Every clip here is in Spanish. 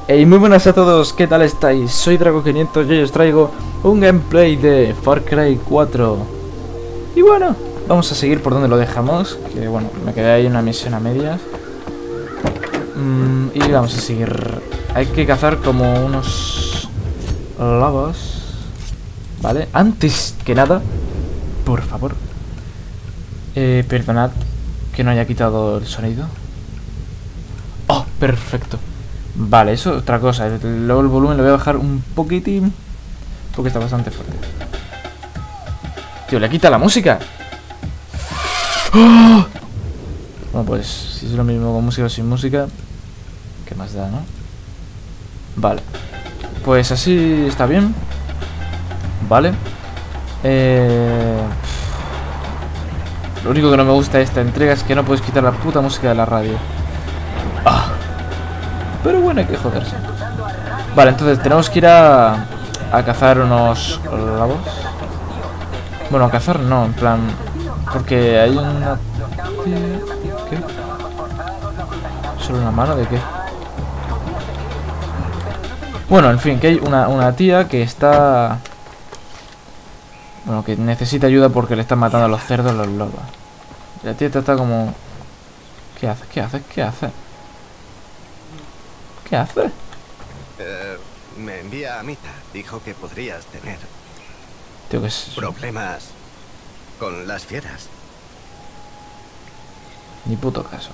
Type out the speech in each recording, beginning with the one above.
Hey, muy buenas a todos, ¿qué tal estáis? Soy Drago500 y hoy os traigo un gameplay de Far Cry 4. Y bueno, vamos a seguir por donde lo dejamos, que bueno, me quedé ahí en una misión a medias. Y vamos a seguir. Hay que cazar como unos lobos, ¿vale? Antes que nada, por favor, perdonad que no haya quitado el sonido. Oh, perfecto. Vale, eso es otra cosa. Luego el volumen lo voy a bajar un poquitín, porque está bastante fuerte. Tío, le quita la música. ¡Oh! Bueno, pues si es lo mismo con música o sin música, ¿qué más da, no? Vale, pues así está bien. Vale. Lo único que no me gusta de esta entrega es que no puedes quitar la puta música de la radio. ¡Ah! Pero bueno, hay que joderse. Vale, entonces tenemos que ir a cazar unos lobos. Bueno, a cazar no, en plan, porque hay una... ¿Qué? ¿Solo una mano de qué? Bueno, en fin, que hay una tía que está... Bueno, que necesita ayuda porque le están matando a los cerdos los lobos. Y la tía está como... ¿Qué hace? ¿Qué hace? ¿Qué hace? ¿Qué hace? Me envía a Mita. Dijo que podrías tener Tío, ¿qué es? problemas con las fieras. Ni puto caso.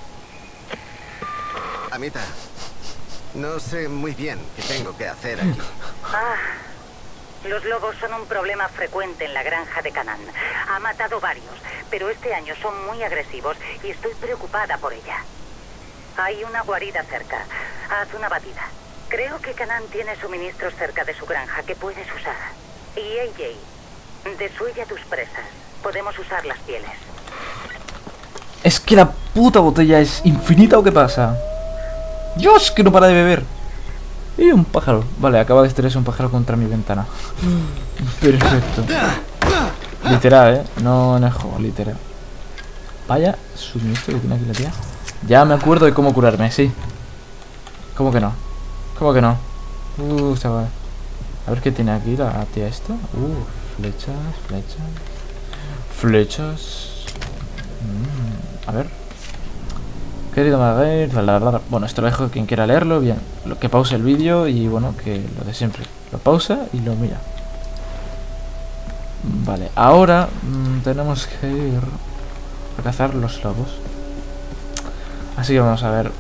Amita, no sé muy bien qué tengo que hacer aquí. Los lobos son un problema frecuente en la granja de Canaan. Ha matado varios, pero este año son muy agresivos y estoy preocupada por ella. Hay una guarida cerca. Haz una batida. Creo que Canaan tiene suministros cerca de su granja que puedes usar. Y AJ, desuella tus presas. Podemos usar las pieles. Es que la puta botella es infinita, ¿o qué pasa? Dios, que no para de beber. Y un pájaro. Vale, acaba de estrellarse un pájaro contra mi ventana. Perfecto. Literal, no en el juego, literal. Vaya suministro que tiene aquí la tía. Ya me acuerdo de cómo curarme, sí. ¿Cómo que no? ¿Cómo que no? Chaval. A ver qué tiene aquí la tía esta. Flechas, flechas. Flechas. A ver. Querido Maguire. Bueno, esto lo dejo a quien quiera leerlo. Bien. Lo que pause el vídeo y bueno, que lo de siempre. Lo pausa y lo mira. Vale, ahora tenemos que ir a cazar los lobos. Así que vamos a ver.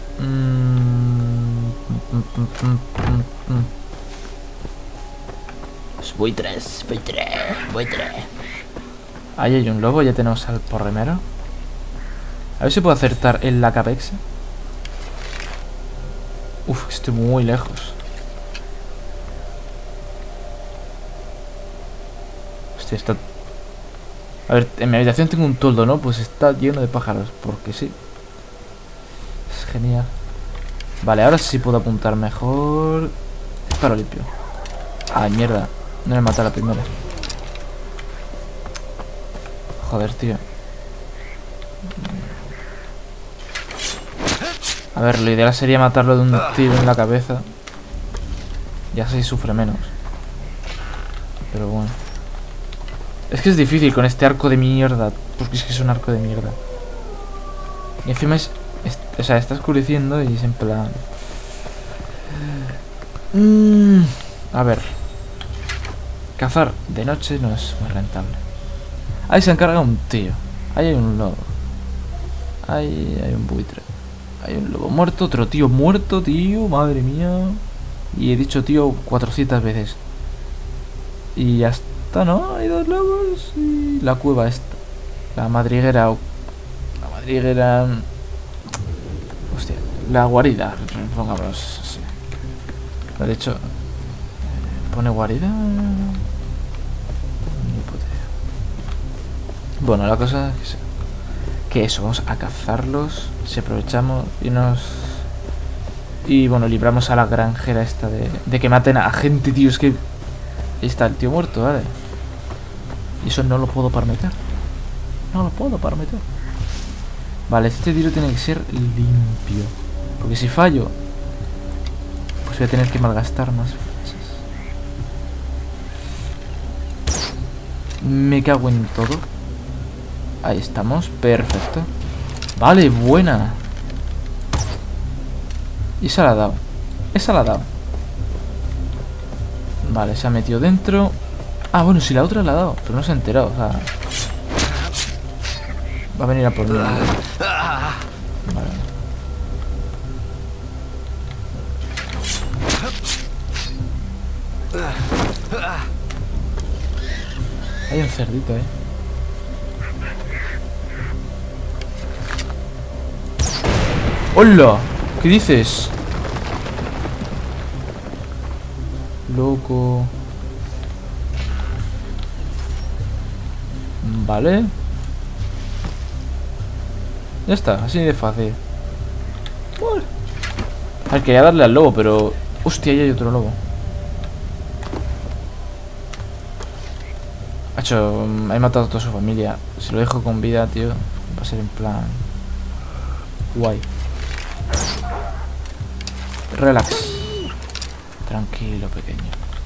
Buitres. Ahí hay un lobo, ya tenemos al porremero. A ver si puedo acertar en la cabeza. Uf, estoy muy lejos. Hostia, está... A ver, en mi habitación tengo un toldo, ¿no? Pues está lleno de pájaros, porque sí. Es genial. Vale, ahora sí puedo apuntar mejor. Disparo limpio. Ay, mierda. No me mata la primera. Joder, tío. A ver, lo ideal sería matarlo de un tiro en la cabeza. Y así sufre menos. Pero bueno. Es que es difícil con este arco de mierda. Porque es que es un arco de mierda. Y encima es... O sea, está oscureciendo y es en plan... A ver. Cazar de noche no es muy rentable. Ahí se encarga un tío. Ahí hay un lobo. Ahí hay un buitre. Hay un lobo muerto, otro tío muerto, tío. Madre mía. Y he dicho tío 400 veces. Y ya está, ¿no? Hay dos lobos y la cueva esta. La madriguera. La madriguera... Hostia, la guarida, pongámoslo así. De hecho, ¿pone guarida? Ni puta idea. Bueno, la cosa es que eso, vamos a cazarlos. Si aprovechamos y nos... Y bueno, libramos a la granjera esta de que maten a gente, tío. Es que... Ahí está el tío muerto, ¿vale? Y eso no lo puedo permitir. No lo puedo permitir. Vale, este tiro tiene que ser limpio. Porque si fallo, Voy a tener que malgastar más flechas. Me cago en todo. Ahí estamos, perfecto. Vale, buena. Y esa la ha dado. Esa la ha dado. Vale, se ha metido dentro. Ah, bueno, si la otra la ha dado, pero no se ha enterado, o sea... Va a venir a por mí. Vale. Hay un cerdito, ¡Hola! ¿Qué dices? Loco. Vale. Ya está, así de fácil. Vale. A ver, quería darle al lobo, pero... Hostia, ahí hay otro lobo. Hacho, he matado a toda su familia. Si lo dejo con vida, tío, va a ser en plan... Guay. Relax. Tranquilo, pequeño.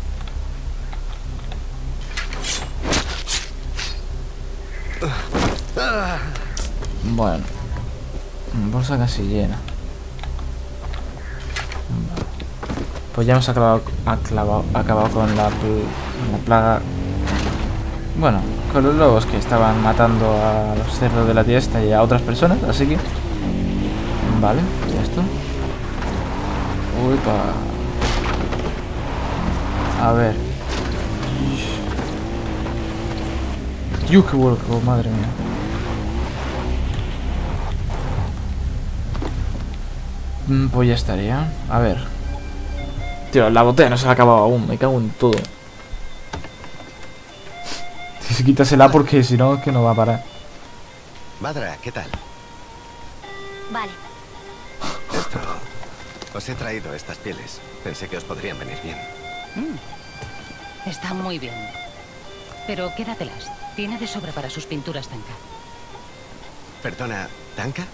Bueno. Bolsa casi llena. Vale. Pues ya hemos acabado con la plaga. Bueno, con los lobos que estaban matando a los cerdos de la tiesta y a otras personas, así que... Vale, y esto. Uy, a ver. Dios, qué vuelco, madre mía. Pues ya estaría. A ver. Tío, la botella no se ha acabado aún. Me cago en todo. Quítasela porque si no, es que no va a parar. Madra, ¿qué tal? Vale. Esto... Os he traído estas pieles. Pensé que os podrían venir bien. Está muy bien. Pero quédatelas. Tiene de sobra para sus pinturas, Tanka. Perdona, ¿Tanka?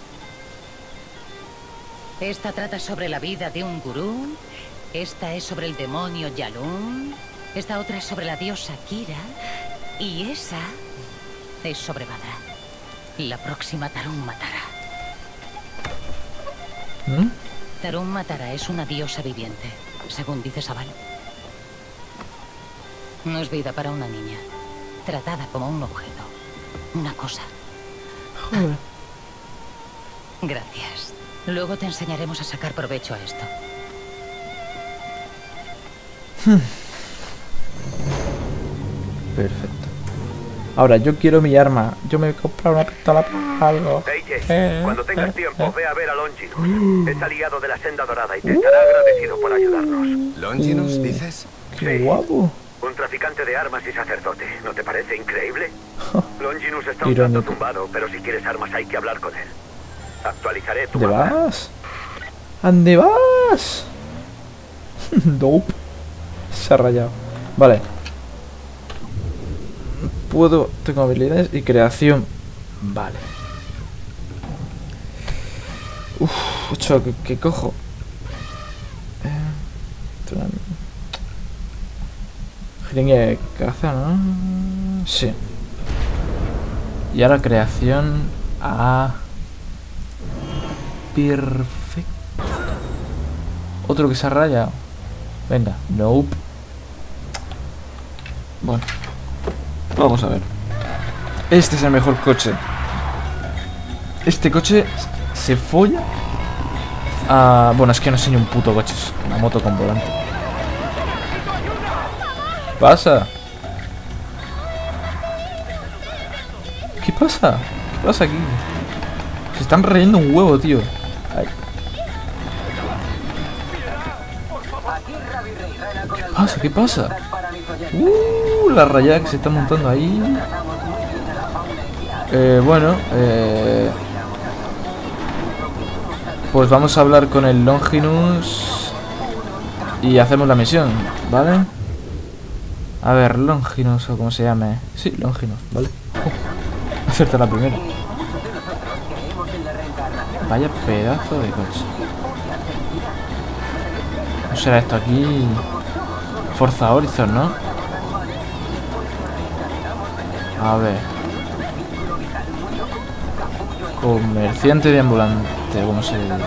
Esta trata sobre la vida de un gurú. Esta es sobre el demonio Yalun. Esta otra es sobre la diosa Kira. Y esa es sobre Badra. La próxima Tarun Matara. Tarun Matara es una diosa viviente, según dice Sabal. No es vida para una niña. Tratada como un objeto. Una cosa. Joder. Gracias. Luego te enseñaremos a sacar provecho a esto. Perfecto. Ahora, yo quiero mi arma. Yo me voy a comprar una pistola para algo. Cuando tengas tiempo, ve a ver a Longinus. Es aliado de la Senda Dorada y te estará agradecido por ayudarnos. ¿Longinus, dices? Qué Sí. guapo. Un traficante de armas y sacerdote. ¿No te parece increíble? Longinus está un Irónico. tanto tumbado, pero si quieres armas hay que hablar con él. Actualizaré tu ¿Dónde mapa. vas? ¿Dónde vas? Nope. Se ha rayado. Vale. Puedo... Tengo habilidades y creación. Vale. Uff, ¿qué cojo? Jeringa de caza, ¿no? Sí. Y ahora creación... Perfecto. Otro que se ha rayado. Venga, nope. Bueno, vamos a ver. Este es el mejor coche. Este coche se folla a... Bueno, es que no sé ni un puto coche. Es una moto con volante. ¿Qué pasa? ¿Qué pasa? ¿Qué pasa aquí? Se están rayando un huevo, tío. Ay. ¿Qué pasa? ¿Qué pasa? La rayada que se está montando ahí. Bueno, pues vamos a hablar con el Longinus y hacemos la misión, ¿vale? A ver, Longinus o como se llame. Sí, Longinus, ¿vale? Acerta la primera. Vaya pedazo de coche. será esto aquí? Forza Horizon, ¿no? A ver. Comerciante de ambulante, ¿cómo se dice?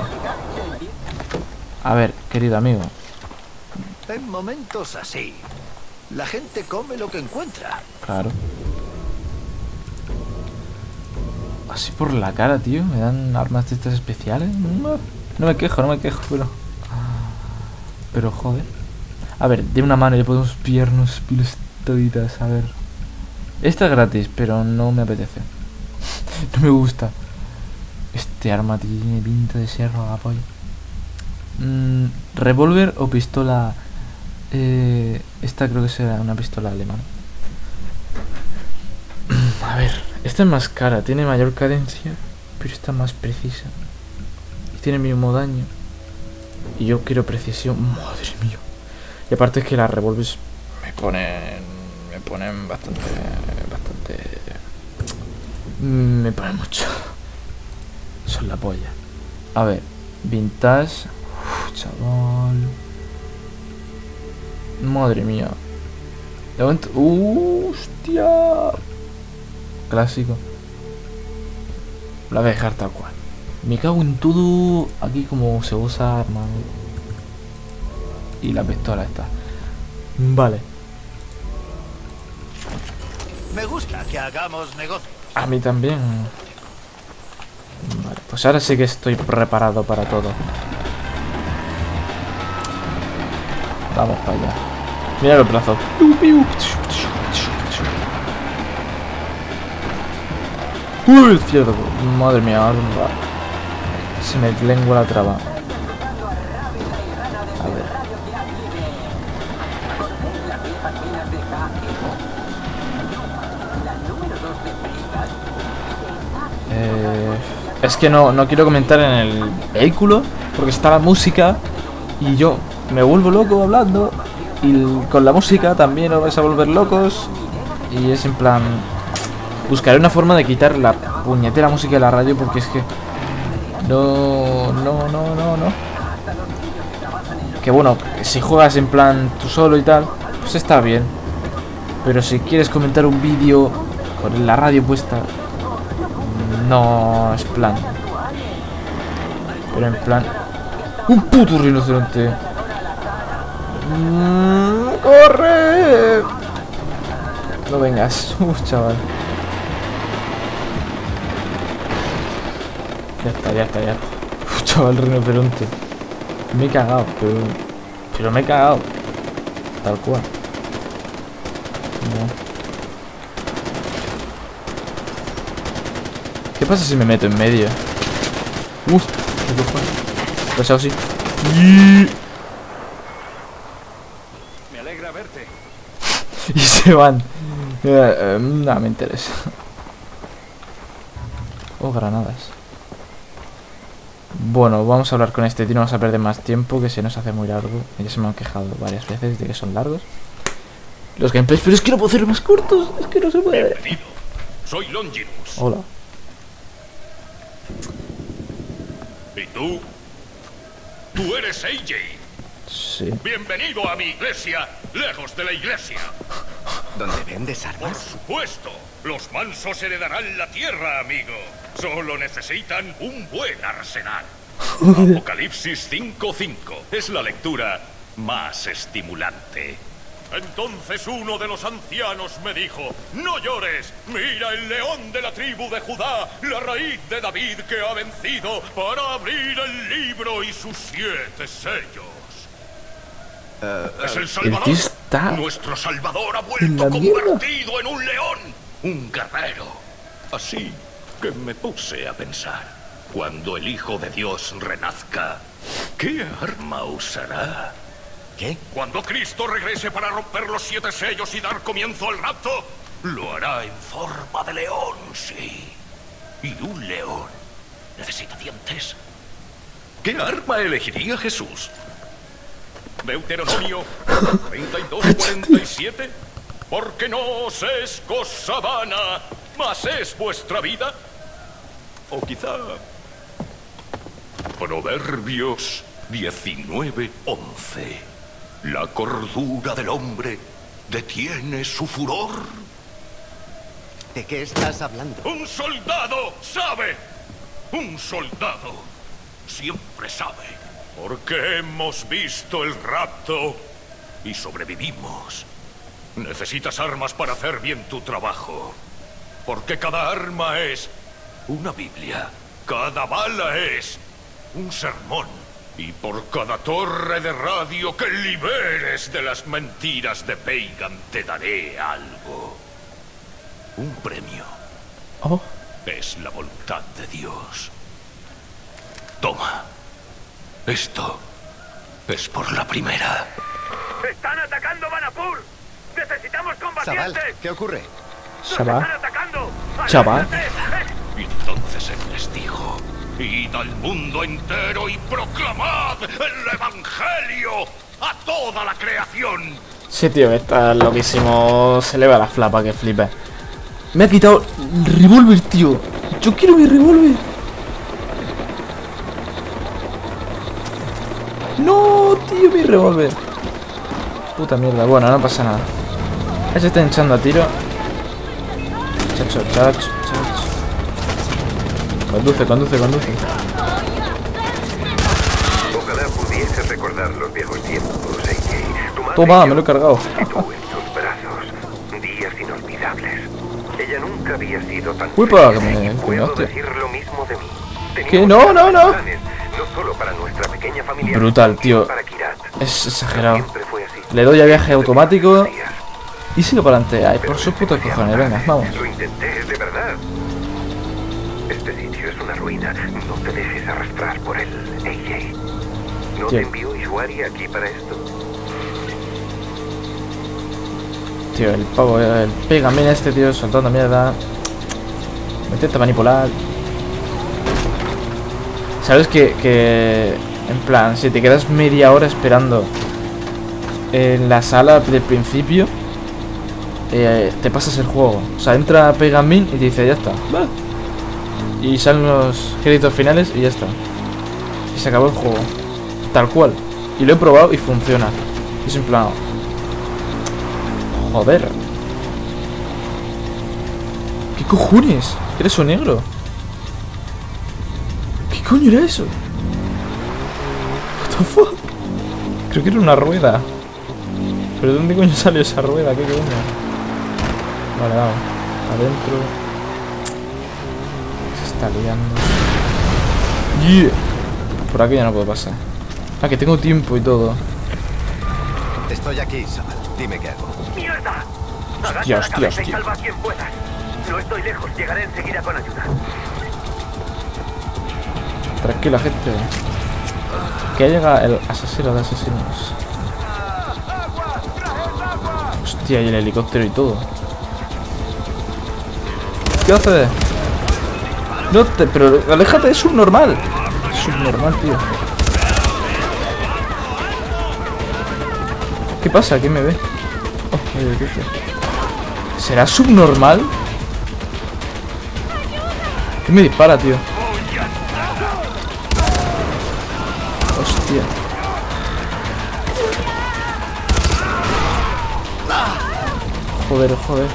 A ver, querido amigo. En momentos así, la gente come lo que encuentra. Claro. Así por la cara, tío. Me dan armas de estas especiales. No me quejo, pero joder. A ver, de una mano le podemos pillar unos pilos toditas. A ver. Esta es gratis, pero no me apetece. No me gusta. Este arma tiene pinta de ser la polla. ¿Revólver o pistola? Esta creo que será una pistola alemana. A ver, esta es más cara, tiene mayor cadencia, pero esta es más precisa. Y tiene el mismo daño. Y yo quiero precisión. Madre mía. Y aparte es que las revólveres me ponen bastante. Me ponen mucho. Son la polla. A ver, vintage. Chaval. Madre mía. De momento. Hostia. Clásico. La voy a dejar tal cual. Me cago en todo. Aquí como se usa arma. Y la pistola está. Vale. Me gusta que hagamos negocios. A mí también. Vale, pues ahora sí que estoy preparado para todo. Vamos para allá. Mira los brazos. ¡Uy, el ciervo! Madre mía, se me lengua la traba. A ver. Es que no quiero comentar en el vehículo porque está la música y yo me vuelvo loco hablando y con la música también os vais a volver locos y es en plan... Buscaré una forma de quitar la puñetera música de la radio porque es que... No. Que bueno, si juegas en plan tú solo y tal, pues está bien. Pero si quieres comentar un vídeo con la radio puesta, no es plan. Pero en plan... ¡Un puto rinoceronte! ¡Corre! No vengas, chaval. Ya está. Chaval, rinoceronte. Me he cagado, pero me he cagado. Tal cual. No. ¿Qué pasa si me meto en medio? ¿Qué cojones? Pues así. Me alegra verte. Y se van. No me interesa. Oh, granadas. Bueno, vamos a hablar con este tío. No vamos a perder más tiempo, que se nos hace muy largo. Ya se me han quejado varias veces de que son largos los gameplays, pero es que no puedo hacer más cortos. Es que no se puede. Bienvenido. Soy Longinus. Hola. ¿Y tú? ¿Tú eres AJ? Sí. Bienvenido a mi iglesia, lejos de la iglesia. ¿Dónde vendes Por armas? supuesto. Los mansos heredarán la tierra, amigo. Solo necesitan un buen arsenal. Apocalipsis 5:5 es la lectura más estimulante. Entonces uno de los ancianos me dijo: no llores, mira el león de la tribu de Judá, la raíz de David que ha vencido para abrir el libro y sus 7 sellos. Es el Salvador. Nuestro Salvador ha vuelto convertido en un león, un guerrero. Así que me puse a pensar, cuando el Hijo de Dios renazca, ¿qué arma usará? ¿Qué? Cuando Cristo regrese para romper los 7 sellos y dar comienzo al rapto, lo hará en forma de león, sí. Y un león necesita dientes. ¿Qué arma elegiría Jesús? Deuteronomio 32:47. Porque no os es cosa vana, mas es vuestra vida. O quizá Proverbios 19:11. La cordura del hombre detiene su furor. ¿De qué estás hablando? ¡Un soldado sabe! ¡Un soldado siempre sabe! Porque hemos visto el rapto y sobrevivimos. Necesitas armas para hacer bien tu trabajo. Porque cada arma es una Biblia. Cada bala es un sermón. Y por cada torre de radio que liberes de las mentiras de Pagan te daré algo. Un premio. Oh. Es la voluntad de Dios. Toma. Esto es por la primera. ¡Están atacando Vanapur! ¡Necesitamos Chaval, combatientes! ¿qué ocurre? Chaval. ¡Están atacando! Chaval. Y entonces él les dijo: id al mundo entero y proclamad el evangelio a toda la creación. Sí, tío, está loquísimo. Se le va la flapa, que flipe. Me ha quitado el revólver, tío. Yo quiero mi revólver. No, tío, mi revólver. Puta mierda. Bueno, no pasa nada. Ahí se está hinchando a tiro. Chacho, chacho, chacho. Conduce, conduce, conduce. Ojalá pudiese recordar los viejos tiempos, AJ. Tu madre Toma, me lo he cargado. y tú en sus brazos. Días inolvidables. Ella nunca había sido tan Uepa, que feliz. me Puedo hostia. decir lo mismo de mí. ¿Qué? Teníamos No, no, no. planes, no solo para nuestra pequeña familia, Brutal, sino tío. para Kirat. Es exagerado. Siempre fue así. Le doy a viaje automático y sigo para adelante. Ay, por sus putos cojones, venga, vamos. Lo intenté, de verdad. Este sitio es una ruina. No te dejes arrastrar por él, AJ. ¿No Tío. te envió Ishwari aquí para esto? Tío, el pavo, el Pegamin este, tío, soltando mierda. Me intenta manipular. ¿Sabes que en plan, si te quedas media hora esperando en la sala del principio, te pasas el juego? O sea, entra Pegamin y te dice, ya está. Va. Y salen los créditos finales y ya está. Y se acabó el juego. Tal cual. Y lo he probado y funciona. Y es en plan... Joder. ¿Qué cojones? ¿Eres eso negro? ¿Qué coño era eso? What the fuck? Creo que era una rueda. ¿Pero de dónde coño salió esa rueda? ¿Qué coño? Vale, vamos. Adentro. Se está liando. Yeah. Por aquí ya no puedo pasar. Ah, que tengo tiempo y todo. Estoy aquí, Sabal. Dime qué hago. ¡Mierda! Hostia, Agacha la hostia, cabeza y hostia. salva a quien puedas. No estoy lejos, llegaré enseguida con ayuda. Tranquila, gente. Que llega el asesino de asesinos. Hostia, y el helicóptero y todo. ¿Qué hace? No te... Pero aléjate, es subnormal. Es subnormal, tío. ¿Qué pasa? ¿Quién me ve? Oh, el helicóptero. ¿Será subnormal? ¿Qué me dispara, tío? Hostia. Joder, joder.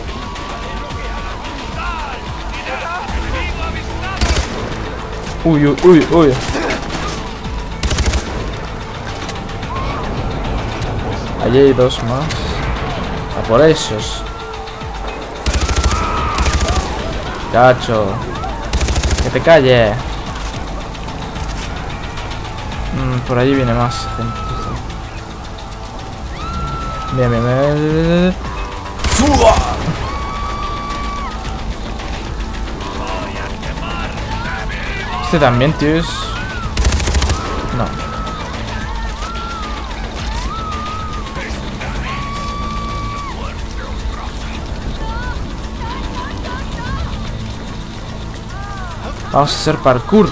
Uy, uy, uy, uy. Allí hay dos más. A por esos. Cacho. Que te calle. Por allí viene más gente. Bien, bien, bien. ¡Fua! Este también, tío, es... No. Vamos a hacer parkour.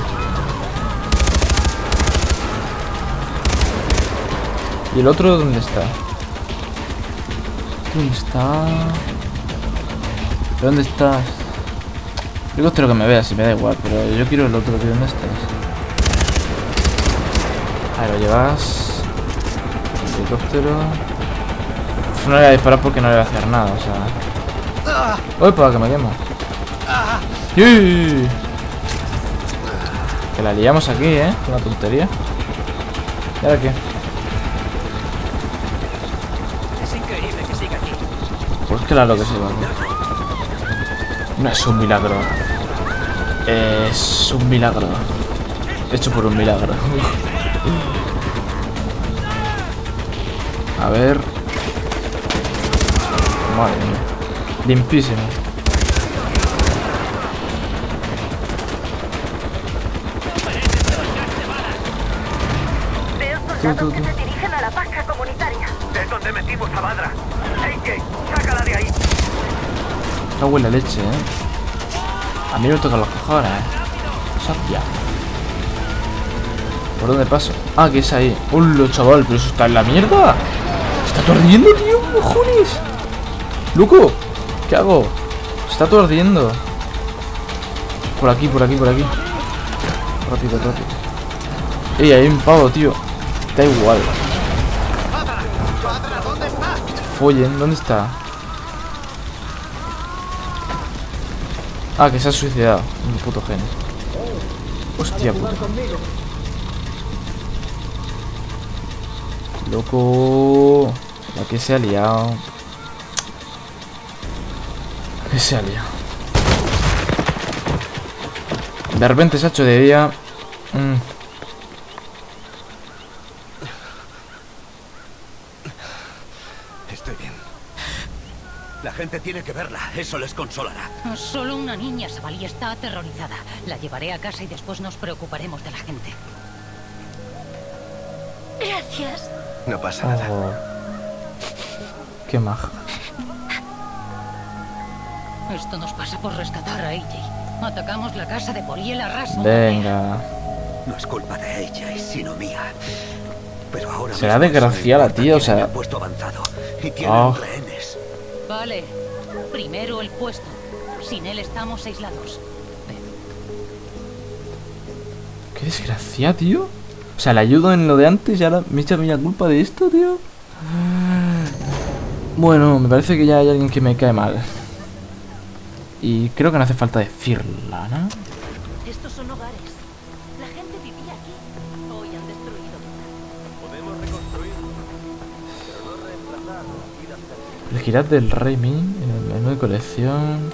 ¿Y el otro dónde está? ¿Dónde está? ¿Dónde estás? Yo quiero que me veas y me da igual, pero yo quiero el otro. ¿De dónde estás? Ahí lo llevas. Helicóptero. No le voy a disparar porque no le voy a hacer nada, o sea. ¡Opa! Que me quemo. ¡Sí! Que la liamos aquí, ¿eh? Una tontería. ¿Y ahora qué? Es increíble que siga aquí. Pues claro que sí, vamos. No es un milagro. Es un milagro. Hecho por un milagro. A ver. Madre mía. Limpísimo. Veo soldados que se dirigen a la paja comunitaria. Es donde metimos a Badra. AJ, sácala de ahí. Cago en la leche, A mí me tocan los cojones, Sofía. ¿Por dónde paso? Ah, que es ahí. ¡Hola, chaval! ¿Pero eso está en la mierda? ¿Está todo ardiendo, tío? ¡Cojones! ¡Loco! ¿Qué hago? Está todo ardiendo. Por aquí, por aquí, por aquí. Rápido, rápido. ¡Ey, hay un pavo, tío! Da igual. Que te follen. ¿Dónde está? Ah, que se ha suicidado. Un puto genio. Hostia puta. Loco. La que se ha liado. La que se ha liado. De repente se ha hecho de día. Estoy bien. La gente tiene que verla. Eso les consolará. Solo una niña, Savali, está aterrorizada. La llevaré a casa y después nos preocuparemos de la gente. Gracias. No pasa nada. Oh. Qué maja. Esto nos pasa por rescatar a AJ. Atacamos la casa de Poli y el arraso. Venga. No es culpa de ella, sino mía. Pero ahora Será mismo desgraciada la tía, o sea. tienen el puesto avanzado y tienen Oh. rehenes. Vale. Primero el puesto. Sin él estamos aislados. Ven. Qué desgracia, tío. O sea, le ayudo en lo de antes y ahora me echa la culpa de esto, tío. Bueno, me parece que ya hay alguien que me cae mal. Y creo que no hace falta decirla, ¿no? Estos son hogares. La gente vivía aquí. Hoy han destruido. Podemos reconstruir, pero no reemplazar vidas perdidas. Elegirás del Rey Min en el menú de colección.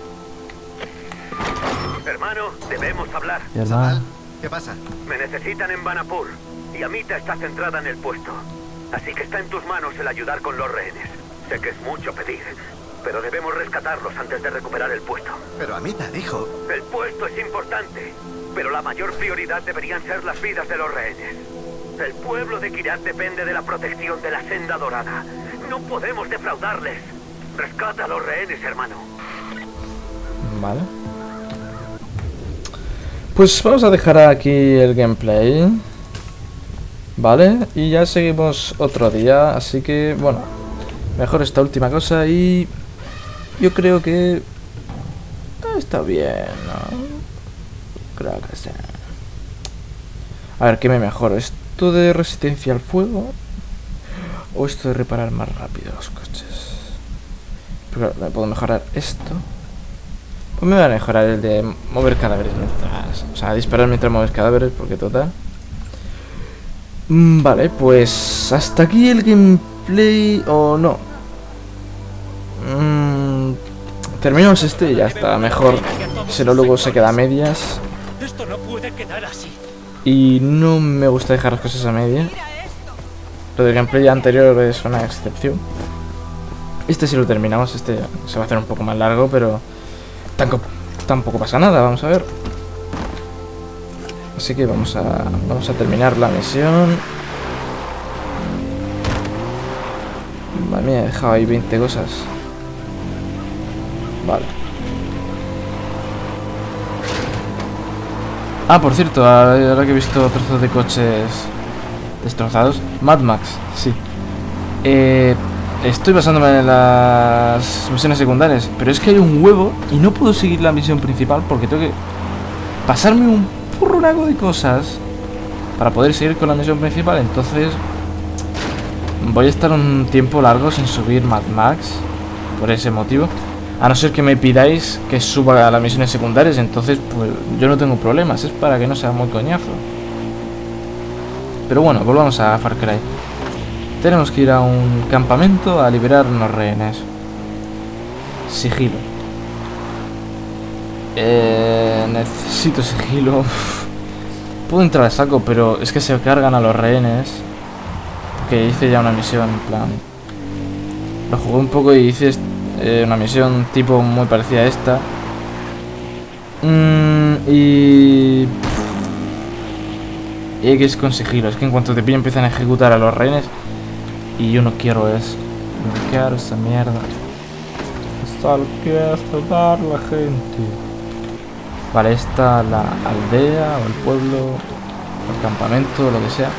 Hermano, debemos hablar. Y además, ¿Qué pasa? Me necesitan en Banapur y Amita está centrada en el puesto. Así que está en tus manos el ayudar con los rehenes. Sé que es mucho pedir, pero debemos rescatarlos antes de recuperar el puesto. Pero Amita dijo... El puesto es importante, pero la mayor prioridad deberían ser las vidas de los rehenes. El pueblo de Kirat depende de la protección de la Senda Dorada. No podemos defraudarles. Rescata a los rehenes, hermano. vale. Pues vamos a dejar aquí el gameplay. Vale, y ya seguimos otro día. Así que, bueno, mejor esta última cosa y yo creo que está bien, ¿no? Creo que sí. A ver, ¿qué me mejoro? ¿Esto de resistencia al fuego? ¿O esto de reparar más rápido los coches? Pero me puedo mejorar esto. Pues me voy a mejorar el de mover cadáveres mientras... O sea, disparar mientras mueves cadáveres, porque total... Vale, pues hasta aquí el gameplay... O no. Terminamos este y ya está. Mejor, si no luego se queda a medias. Esto no puede quedar así. Y no me gusta dejar las cosas a media. Lo del gameplay anterior es una excepción. Este sí lo terminamos. Este se va a hacer un poco más largo, pero... Tampoco pasa nada, vamos a ver. Así que vamos a terminar la misión. Madre mía, he dejado ahí 20 cosas. Vale. Ah, por cierto, ahora que he visto trozos de coches destrozados. Mad Max, sí. Estoy basándome en las misiones secundarias, pero es que hay un huevo y no puedo seguir la misión principal porque tengo que pasarme un porronaco de cosas para poder seguir con la misión principal. Entonces voy a estar un tiempo largo sin subir Mad Max por ese motivo. A no ser que me pidáis que suba a las misiones secundarias, entonces pues yo no tengo problemas, es para que no sea muy coñazo. Pero bueno, volvamos a Far Cry. Tenemos que ir a un campamento a liberar unos rehenes. Sigilo. Necesito sigilo. Puedo entrar a saco, pero es que se cargan a los rehenes. Porque hice ya una misión, en plan... Lo jugué un poco y hice una misión tipo muy parecida a esta. Y hay que conseguirlo. Es que en cuanto te pillan empiezan a ejecutar a los rehenes. Y yo no quiero eso. No quiero esa mierda. Esto lo quiere salvar la gente. Vale, esta la aldea o el pueblo, el campamento, lo que sea.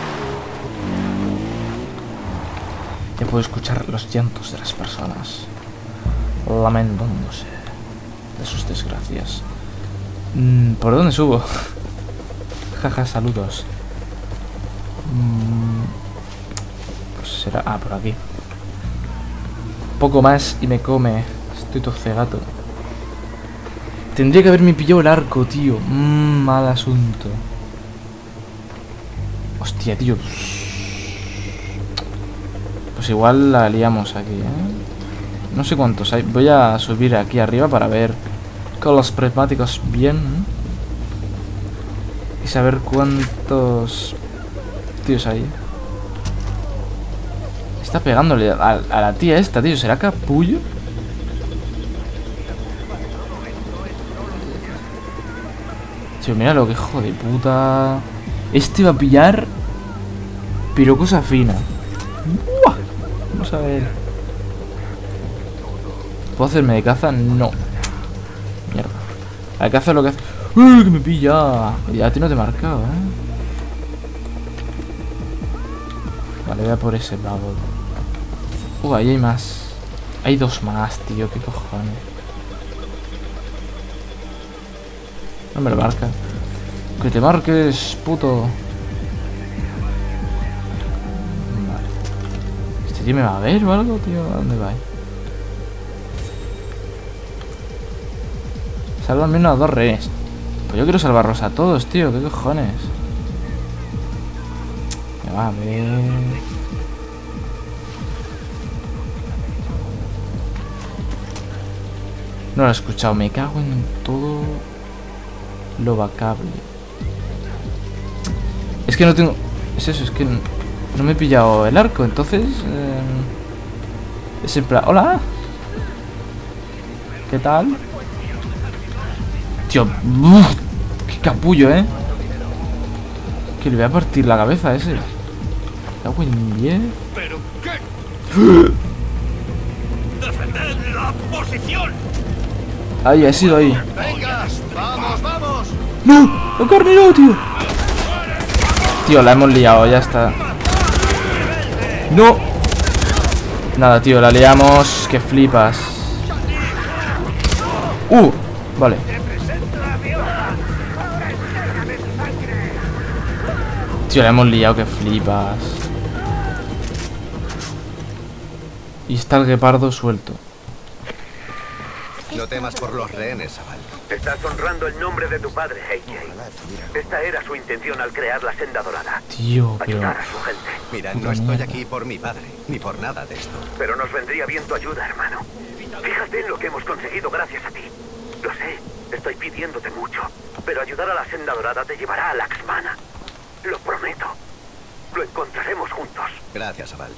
Ya puedo escuchar los llantos de las personas lamentándose de sus desgracias. ¿Por dónde subo? Jaja, saludos. Pues será... Ah, por aquí. Poco más y me come. Estoy todo cegato. Tendría que haberme pillado el arco, tío. Mal asunto. Hostia, tío. Pues igual la liamos aquí, ¿eh? No sé cuántos hay. Voy a subir aquí arriba para ver con los prismáticos bien, ¿eh? Y saber cuántos tíos hay. Está pegándole a la tía esta, tío. ¿Será capullo? Tío, mira lo que hijo de puta. Este va a pillar, pero cosa fina. ¡Buah! Vamos a ver. ¿Puedo hacerme de caza? No. Mierda. La de caza es lo que hace. ¡Uy, que me pilla! Ya a ti no te he marcado, ¿eh? Vale, voy a por ese vago. Ahí hay más. Hay dos más, tío. ¿Qué cojones? No me lo marca. Que te marques, puto. Vale. ¿Este tío me va a ver o algo, tío? ¿A dónde va? Sálvame uno a dos rehenes. Pues yo quiero salvarlos a todos, tío. ¿Qué cojones? Me va a ver. No lo he escuchado. Me cago en todo lo vacable. Es que no tengo... Es eso, es que no me he pillado el arco. Entonces es en plan... ¡Hola! ¿Qué tal? Tío, qué capullo, ¿eh? Que le voy a partir la cabeza a ese. Cago en 10. ¿Pero qué? ¡Defended la posición! Ahí, ha sido ahí. ¡Vengas! ¡Vamos, vamos! ¡No! ¡Lo carnero, tío! Tío, la hemos liado, ya está. ¡No! Nada, tío, la liamos. Que flipas. Vale. Tío, la hemos liado, que flipas. Y está el guepardo suelto. No temas por los rehenes, Sabal. Estás honrando el nombre de tu padre, AJ. Esta era su intención al crear la Senda Dorada. Tío, pero... Ayudar a su gente. Mira, no estoy aquí por mi padre, ni por nada de esto. Pero nos vendría bien tu ayuda, hermano. Fíjate en lo que hemos conseguido gracias a ti. Lo sé, estoy pidiéndote mucho. Pero ayudar a la Senda Dorada te llevará a Laxmana. Lo prometo. Lo encontraremos juntos. Gracias, Sabal.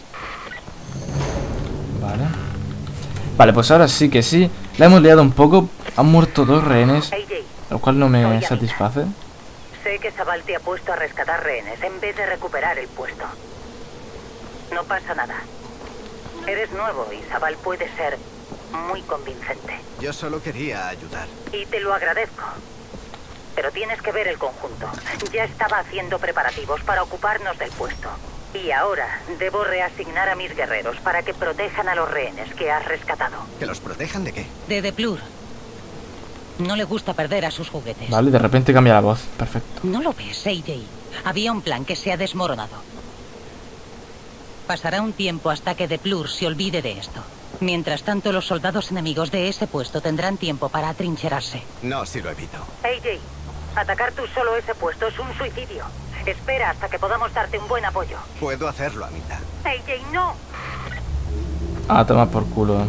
Vale. Vale, pues ahora sí que sí. La hemos liado un poco. Han muerto dos rehenes, lo cual no me satisface. Sé que Sabal te ha puesto a rescatar rehenes en vez de recuperar el puesto. No pasa nada. Eres nuevo y Sabal puede ser muy convincente. Yo solo quería ayudar. Y te lo agradezco. Pero tienes que ver el conjunto. Ya estaba haciendo preparativos para ocuparnos del puesto. Y ahora debo reasignar a mis guerreros para que protejan a los rehenes que has rescatado. ¿Que los protejan de qué? De Deplur. No le gusta perder a sus juguetes. Vale, de repente cambia la voz. Perfecto. ¿No lo ves, AJ? Había un plan que se ha desmoronado. Pasará un tiempo hasta que Deplur se olvide de esto. Mientras tanto, los soldados enemigos de ese puesto tendrán tiempo para atrincherarse. No, si lo evito. AJ, atacar tú solo ese puesto es un suicidio. Espera hasta que podamos darte un buen apoyo. Puedo hacerlo, Amita. AJ, no. Ah, toma por culo.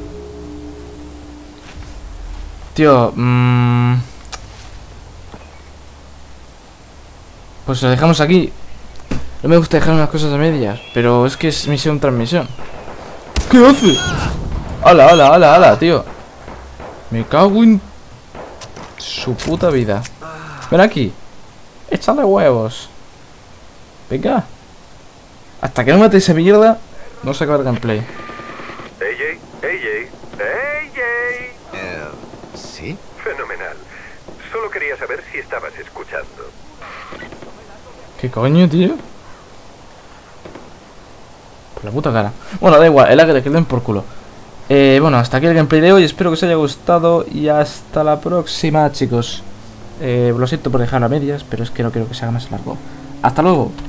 Tío, pues lo dejamos aquí. No me gusta dejar unas cosas a medias, pero es que es misión tras misión. ¿Qué hace? ¡Hala, hala, hala, hala, tío! Me cago en su puta vida. Ven aquí. Échale huevos. Venga. Hasta que no mate esa mierda, no se acaba el gameplay. AJ. ¿Sí? Fenomenal. Solo quería saber si estabas escuchando. ¿Qué coño, tío? Por la puta cara. Bueno, da igual, el que den por culo. Bueno, hasta aquí el gameplay de hoy. Espero que os haya gustado y hasta la próxima, chicos. Lo siento por dejarlo a medias, pero es que no quiero que se haga más largo. Hasta luego.